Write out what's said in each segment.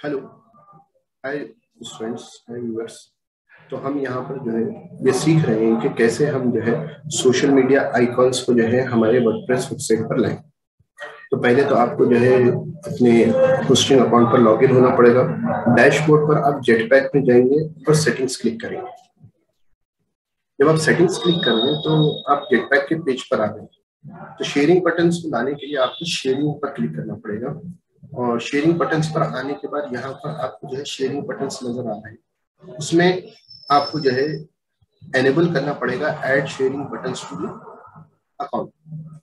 Hello, hi students, hi viewers. तो हम यहाँ पर जो है ये सीख रहे हैं कि कैसे हम जो है सोशल मीडिया आइकॉन्स को जो है हमारे वर्डप्रेस वेबसाइट पर लाएं। तो पहले तो आपको जो है अपने होस्टिंग अकाउंट पर लॉगिन होना पड़ेगा। डैशबोर्ड पर आप जेटपैक में जाएंगे और सेटिंग्स क्लिक करेंगे। जब आप सेटिंग्स क्लिक करेंगे तो आप जेटपैक के पेज पर आ गए। तो शेयरिंग बटन्स को लाने के लिए आपको शेयरिंग पर क्लिक करना पड़ेगा। और शेयरिंग बटन्स पर आने के बाद यहाँ पर आपको जो है शेयरिंग बटन्स नजर आ रहे हैं। उसमें आपको जो है एनेबल करना पड़ेगा add sharing buttons to account.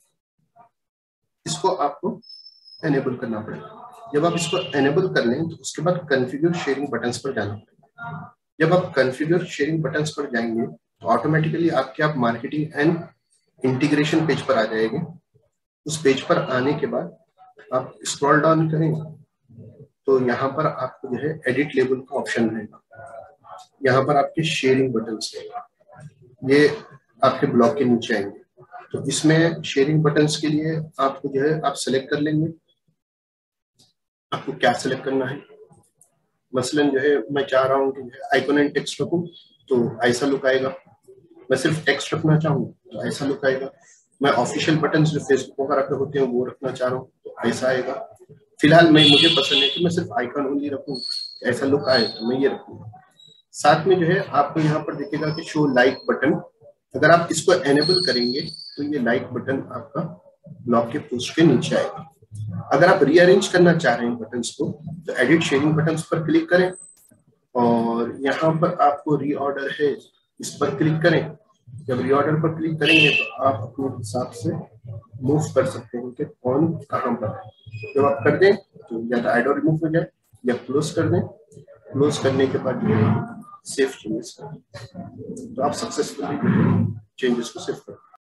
इसको आपको एनेबल करना पड़ेगा। जब आप इसको एनेबल कर लें तो उसके बाद कॉन्फ़िगर शेयरिंग बटन्स पर जाना पड़ेगा। जब आप कॉन्फ़िगर शेयरिंग बटन्स पर जाएंगे तो ऑटोमेटिकली आप मार्केटिंग एंड इंटीग्रेशन पेज पर आ जाएंगे। उस पेज पर आने के बाद आप स्क्रॉल डाउन करेंगे तो यहाँ पर आपको जो है एडिट लेबल का ऑप्शन रहेगा। यहाँ पर आपके शेयरिंग बटन्स ये आपके ब्लॉग के नीचे आएंगे। तो इसमें शेयरिंग बटन्स के लिए आपको जो है आप सेलेक्ट कर लेंगे आपको क्या सेलेक्ट करना है। मसलन जो है मैं चाह रहा हूँ कि आइकॉन एंड टेक्स्ट रखूँ तो ऐसा लुक आएगा। मैं सिर्फ टेक्स्ट रखना चाहूँ तो ऐसा लुक आएगा। मैं ऑफिशियल बटन जो फेसबुक वगैरह पे होते हैं वो रखना चाह रहा हूँ तो ऐसा आएगा। फिलहाल मुझे पसंद है कि मैं सिर्फ आइकॉन ओनली रखूँ, ऐसा लुक आए तो मैं ये रखूँगा। साथ में जो है आपको यहाँ पर दिखेगा कि शो लाइक बटन। अगर आप इसको एनेबल करेंगे तो ये लाइक बटन आपका ब्लॉग के पोस्ट के नीचे आएगा। अगर आप रीअरेंज करना चाह रहे हैं बटन्स को तो एडिट शेयरिंग बटन्स पर क्लिक करें और यहाँ पर आपको रीऑर्डर है इस पर क्लिक करें। जब रीऑर्डर पर क्लिक करेंगे तो आप अपने हिसाब से मूव कर सकते हैं कि कौन कहाँ पर है। जब आप कर दें तो या तो ऐड और रिमूव हो जाए या क्लोज कर दें। क्लोज करने के बाद सेव चेंजेस कर दें तो आप सक्सेसफुली चेंजेस को सेव कर दें।